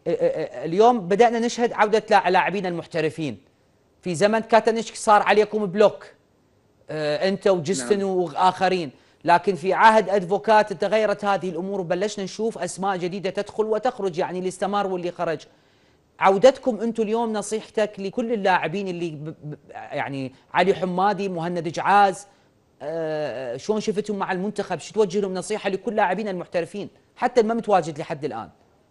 اليوم بدأنا نشهد عودة لاعبين المحترفين. في زمن كاتانيتش صار عليكم بلوك انت وجستن نعم. واخرين، لكن في عهد ادفوكات تغيرت هذه الامور وبلشنا نشوف اسماء جديده تدخل وتخرج، يعني اللي استمر واللي خرج. عودتكم انتم اليوم، نصيحتك لكل اللاعبين اللي يعني علي حمادي، مهند جعاز، شلون شفتهم مع المنتخب؟ شو توجه لهم نصيحه لكل لاعبين المحترفين حتى ما متواجد لحد الان؟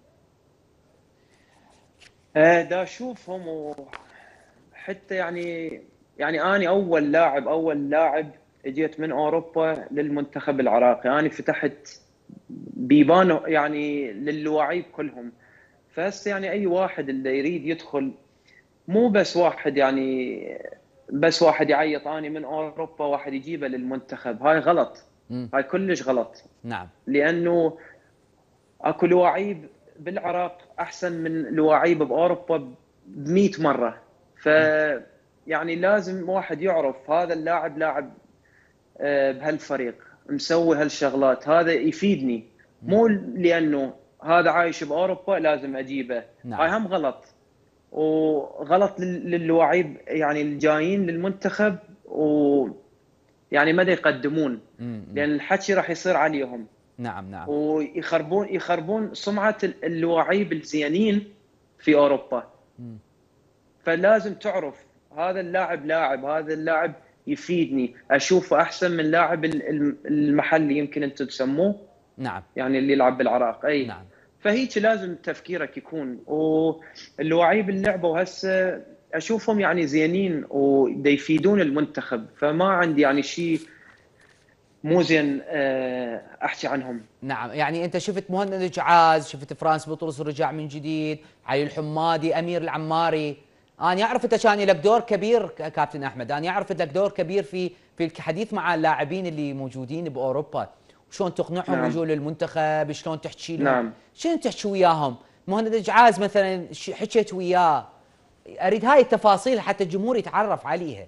دا اشوفهم وحتى يعني اني اول لاعب اجيت من اوروبا للمنتخب العراقي. اني فتحت بيبان يعني للواعيب كلهم. فهسه يعني اي واحد اللي يريد يدخل، مو بس واحد واحد يعيط اني من اوروبا واحد يجيبه للمنتخب. هاي غلط، هاي كلش غلط. نعم. لانه اكو لواعيب بالعراق احسن من لواعيب باوروبا ب100 مره. ف يعني لازم واحد يعرف هذا اللاعب لاعب بهالفريق، مسوي هالشغلات، هذا يفيدني. مو لانه هذا عايش باوروبا لازم اجيبه. هاي نعم. هم غلط، وغلط للواعيب يعني الجايين للمنتخب، ويعني ماذا يقدمون، لان الحكي راح يصير عليهم. نعم. نعم. ويخربون سمعة اللواعيب الزينين في أوروبا. فلازم تعرف هذا اللاعب هذا اللاعب يفيدني، أشوفه أحسن من لاعب المحلي يمكن أنتم تسموه. نعم. يعني اللي يلعب بالعراق. أي نعم. فهيك لازم تفكيرك يكون. واللواعيب اللعبة وهسه أشوفهم يعني زينين ويفيدون المنتخب، فما عندي يعني شيء مو زين احكي عنهم. نعم، يعني انت شفت مهند جعاز، شفت فرانس بطرس رجع من جديد، علي الحمادي، امير العماري. انا اعرف انت كان لك دور كبير كابتن احمد، انا اعرف لك دور كبير في الحديث مع اللاعبين اللي موجودين باوروبا، شلون تقنعهم نعم. يجون للمنتخب، شلون تحكي لهم، نعم. شنو تحكي وياهم؟ مهند جعاز مثلا حكيت وياه، اريد هاي التفاصيل حتى الجمهور يتعرف عليها.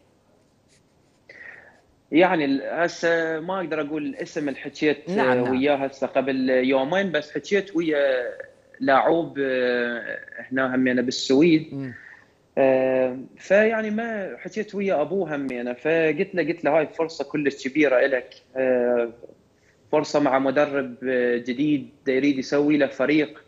يعني هسه ما اقدر اقول الاسم اللي حكيت نعم. نعم. وياه هسه قبل يومين، بس حكيت ويا لاعوب هنا همينه بالسويد. فيعني ما حكيت ويا ابوه همينه، قلت له هاي فرصه كلش كبيره لك، فرصه مع مدرب جديد يريد يسوي له فريق.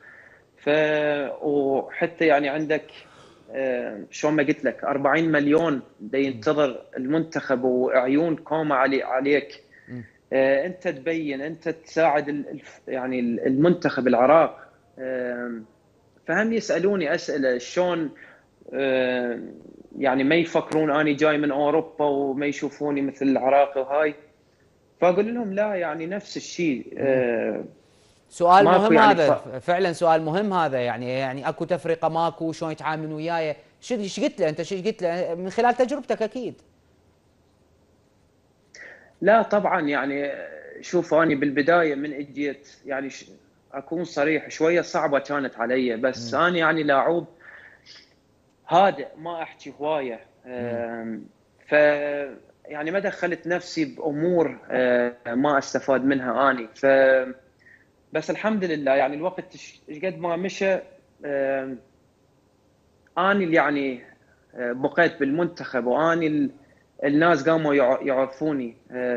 وحتى يعني عندك شلون ما قلت لك 40 مليون دا ينتظر المنتخب وعيون كومة عليك. انت تبين، انت تساعد يعني المنتخب العراق. فهم يسالوني اسئله شلون يعني ما يفكرون اني جاي من اوروبا وما يشوفوني مثل العراقي وهاي. فاقول لهم لا، يعني نفس الشيء. سؤال ماكو مهم يعني هذا، فعلا سؤال مهم هذا، يعني اكو تفرقه ماكو؟ شلون يتعاملون وياي؟ ايش قلت له انت؟ ايش قلت له من خلال تجربتك اكيد؟ لا طبعا، يعني شوف اني بالبدايه من اجيت يعني اكون صريح شويه صعبه كانت علي، بس انا يعني لاعب هادئ ما احكي هوايه. ف يعني ما دخلت نفسي بامور ما استفاد منها اني. بس الحمد لله يعني الوقت قد ما مشى اني اللي يعني بقيت بالمنتخب، واني الناس قاموا يعرفوني.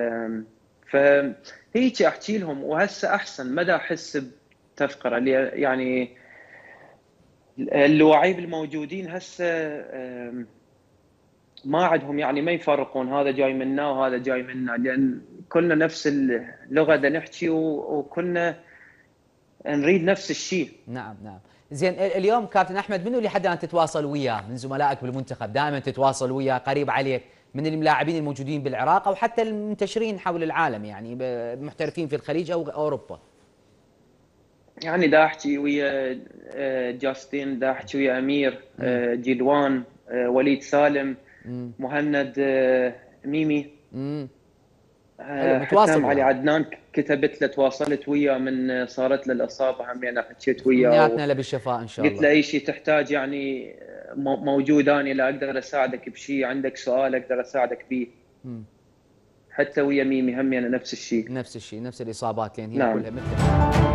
فهيك احكي لهم. وهسه احسن مدى احس بتفقره يعني اللواعيب الموجودين هسه ما عندهم يعني ما يفرقون هذا جاي منا وهذا جاي منا، لان كلنا نفس اللغه دا نحكي وكلنا نريد نفس الشيء. نعم. نعم. زين، اليوم كابتن احمد منو اللي حد الان تتواصل وياه من زملائك بالمنتخب؟ دائما تتواصل وياه، قريب عليك من اللاعبين الموجودين بالعراق او حتى المنتشرين حول العالم، يعني محترفين في الخليج او اوروبا؟ يعني دا احكي ويا جاستين، دا احكي ويا امير، جيلوان، وليد سالم، مهند، ميمي. حلو، متواصل حتى علي وياهم. عدنان كتبت له، تواصلت وياه من صارت له الاصابه، هم يعني حكيت وياه امنياتنا له بالشفاء ان شاء وقلت الله. له اي شيء تحتاج يعني موجود، اني لا اقدر اساعدك بشيء، عندك سؤال اقدر اساعدك به. حتى ويا ميمي هم يعني نفس الشيء. نفس الشيء، نفس الاصابات، لان هي نعم. كلها مثل